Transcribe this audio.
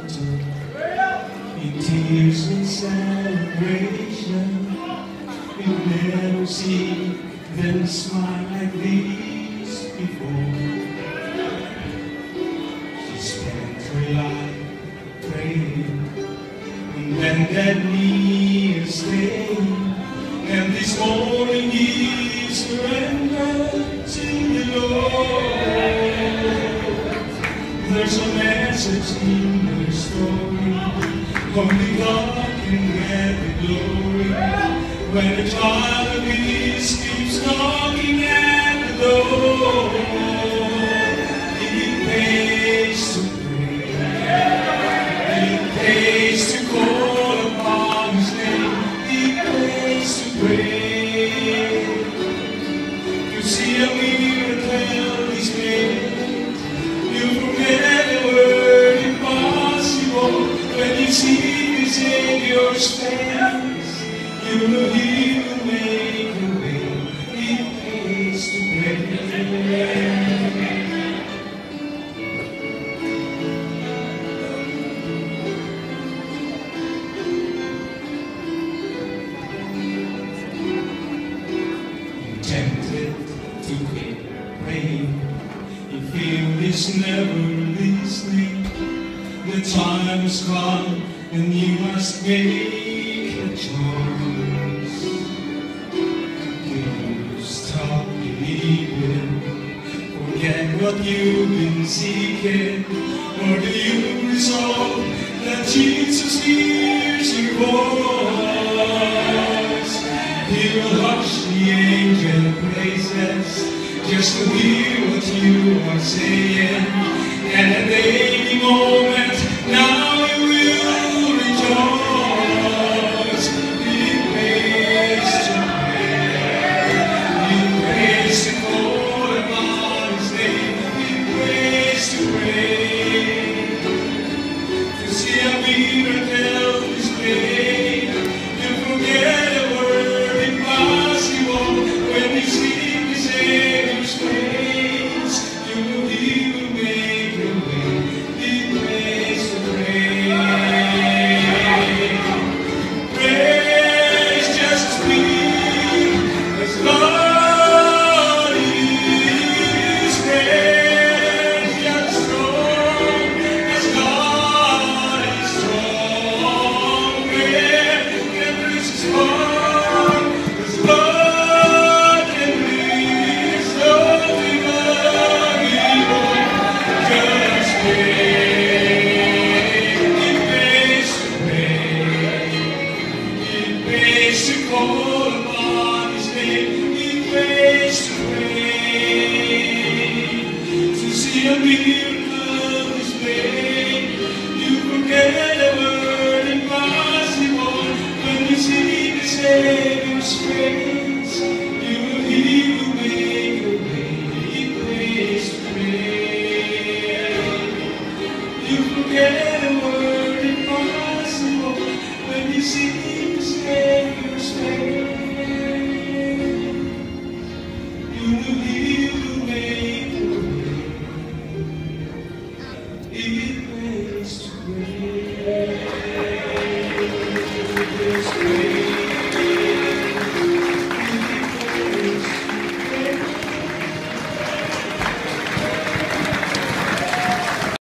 altar, in tears and celebration. You've never seen them smile like these before. She spent her life praying on bended knee and staying, and this morning he surrendered to the Lord. There's a message in her story, only God can get the glory. When a child of his keeps knocking at the door, it pays to pray, it pays to call upon his name, it pays to pray. You see a miracle is made, you forget the word impossible. When you see the Savior's face, you know he will make a way. It pays to pray. You're tempted to quit praying. You feel he's never listening. The time has come and you must make a choice. Do you stop believing, forget what you've been seeking, or do you resolve that Jesus hears your voice? He will hush the angel praises just to hear what you are saying, and at any moment now you will rejoice. It pays to pray, it pays to call upon his name, it pays to pray, to see a miracle is great.